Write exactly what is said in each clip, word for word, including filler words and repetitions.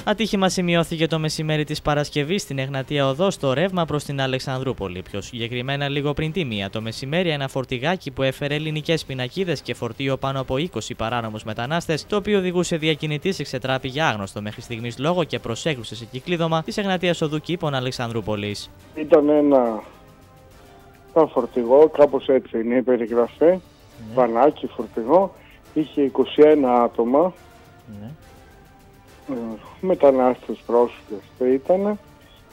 Ατύχημα σημειώθηκε το μεσημέρι της Παρασκευής στην Εγνατία Οδό στο ρεύμα προς την Αλεξανδρούπολη. Πιο συγκεκριμένα, λίγο πριν τη μία το μεσημέρι, ένα φορτηγάκι που έφερε ελληνικές πινακίδες και φορτίο πάνω από είκοσι παράνομους μετανάστες, το οποίο οδηγούσε διακινητής, εξετράπηκε άγνωστο μέχρι στιγμής λόγο και προσέκρουσε σε κυκλίδωμα της Εγνατίας Οδού Κήπων Αλεξανδρούπολης. Ήταν ένα, ένα φορτηγό, κάπως έτσι είναι η περιγραφή, ναι. Βανάκι φορτηγό, είχε είκοσι ένα άτομα. Ναι. Μετανάστες πρόσφυγες ήταν, ε,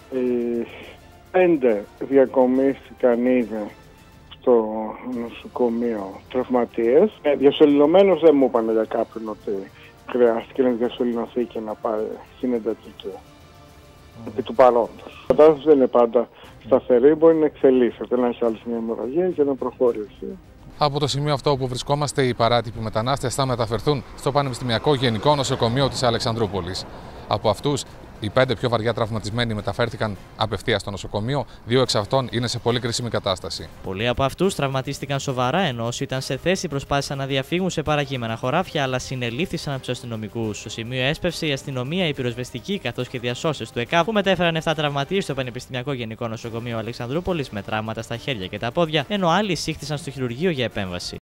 πέντε διακομίστηκαν ήδη στο νοσοκομείο τραυματίες. Ε, διασωληνωμένος δεν μου είπανε για κάποιον ότι χρειάστηκε να διασωληνωθεί και να πάει στην εντατική. Mm. Επί του παρόντος. Η κατάσταση δεν είναι πάντα σταθερή, μπορεί να εξελίσσεται, να έχει άλλη μια αιμορραγία και να προχωρήσει. Από το σημείο αυτό όπου βρισκόμαστε, οι παράτυποι μετανάστες θα μεταφερθούν στο Πανεπιστημιακό Γενικό Νοσοκομείο της Αλεξανδρούπολης. Από αυτούς, οι πέντε πιο βαριά τραυματισμένοι μεταφέρθηκαν απευθείας στο νοσοκομείο, δύο εξ αυτών είναι σε πολύ κρίσιμη κατάσταση. Πολλοί από αυτούς τραυματίστηκαν σοβαρά, ενώ όσοι ήταν σε θέση προσπάθησαν να διαφύγουν σε παρακείμενα χωράφια, αλλά συνελήφθησαν από τους αστυνομικούς. Στο σημείο έσπευσε η αστυνομία, η πυροσβεστική καθώς και διασώσεις του ΕΚΑΒ, που μετέφεραν επτά τραυματίες στο Πανεπιστημιακό Γενικό Νοσοκομείο Αλεξανδρούπολης με τραύματα στα χέρια και τα πόδια, ενώ άλλοι εισήχθησαν στο χειρουργείο για επέμβαση.